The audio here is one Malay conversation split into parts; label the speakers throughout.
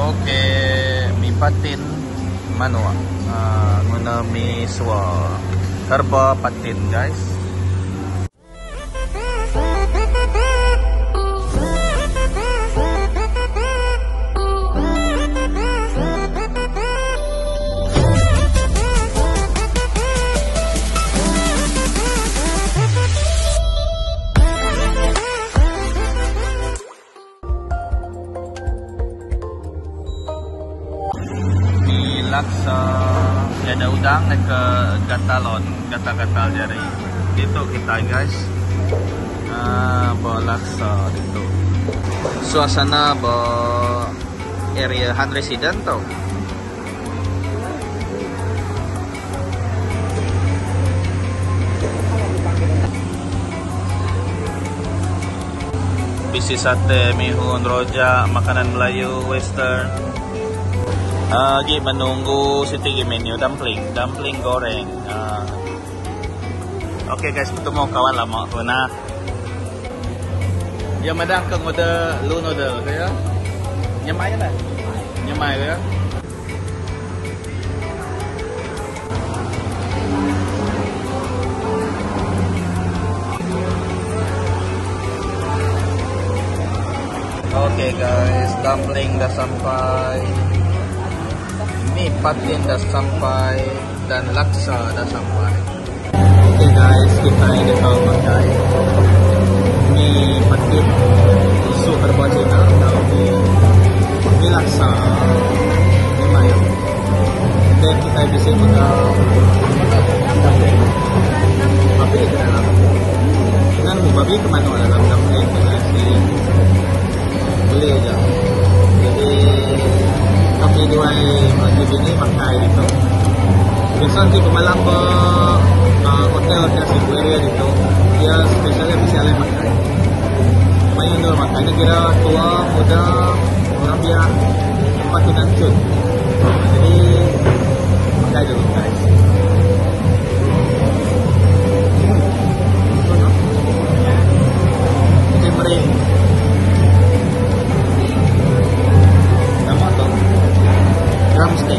Speaker 1: Oke, mie patin manua. Guna mie swa. Herba patin guys. Laksa ada udang ke gatalon, gatal-gatal jari. Itu kita guys. Bawa laksa itu. Suasana bawa area Han Resident tau. Bisi sate, mihun, rojak, makanan Melayu, western. Lagi menunggu sitting menu dumpling goreng. Oke guys, ketemu kawan lama pernah. Dia madah ke ngode lu noodle kaya. Nyamai lah. Nyamai kaya. Oke guys, dumpling dah sampai. Mie patin dah sampai dan laksa dah sampai. Oke guys, kita ini kalau pakai mie patin susu herba Cina atau mie laksa lumayan. Dan kita bisa pegang babi ke dalam. Dengan babi kemana dalam dumpling si beli aja. Jadi kami dua masjid ini pakai itu. Biasanya di pemalam hotel Sibu area itu dia spesialnya bisa lain pakai. Banyak dulu makanya kira tua, muda, orang biar tempat tu dan cut. Jadi pakai dulu guys. Jadi mering. Drumstick,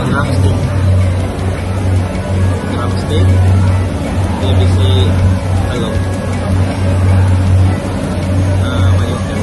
Speaker 1: drumstick, DBC, halo, mayonnaise.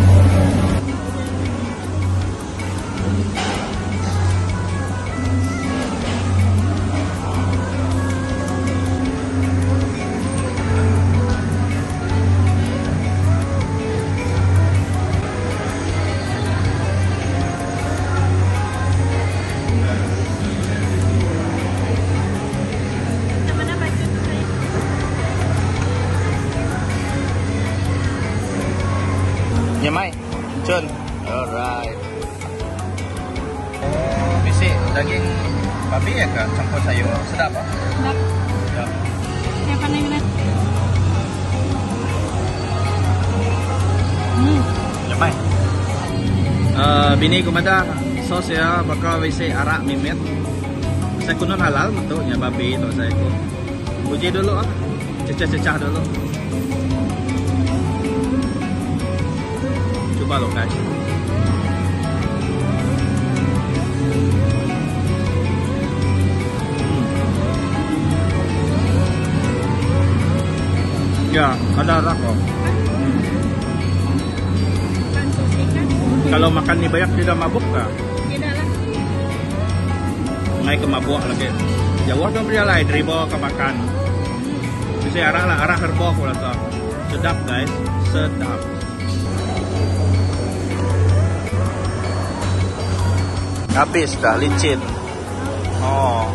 Speaker 1: Nyamai, Cun. Alright. Oh, bisi daging babi ya kak, campur sayur. Sedap ah?
Speaker 2: Sedap.
Speaker 1: Ya.
Speaker 2: Yang mana yang mana?
Speaker 1: Nyamai. Bini kumada sos ya, bakal bisi arak mimit. Saya kunon halal bentuknya babi itu saya ku. Uji dulu ah, cecah-cecah dulu. Coba lo guys. Ya, ada rak kok. Kalau makan mie banyak tidak mabuk kah?
Speaker 2: Tidak lah.
Speaker 1: Ngai ke mabuk lagi. Jauh dong dia lain dari bawah ke makan. Bisa arah lah, arah herba aku rasa. Sedap guys, sedap. Habis dah licin. Oh.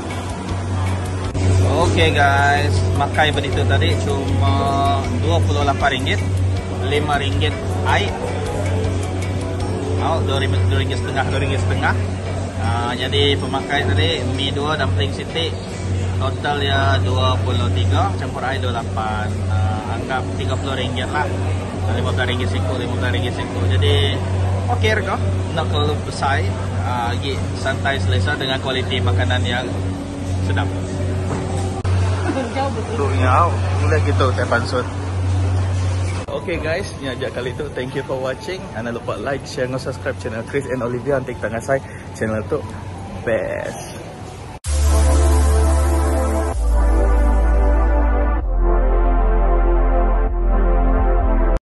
Speaker 1: Oke guys, makai begitu tadi cuma RM28, RM5 air. Oh, RM2,5. Jadi pemakai tadi mie 2 dumpling city total ya 23 campur air 28. Anggap RM30 lah. RM15 siku. Jadi oke kok, nak terlalu besar. Santai selesa dengan kualiti makanan yang sedap. Turnya mulai gitu teh pansut.
Speaker 3: Okay guys, ni aja kali tu. Thank you for watching. Jangan lupa like, share dan subscribe channel Chris and Olivia. Nanti kita ngasai channel tu best.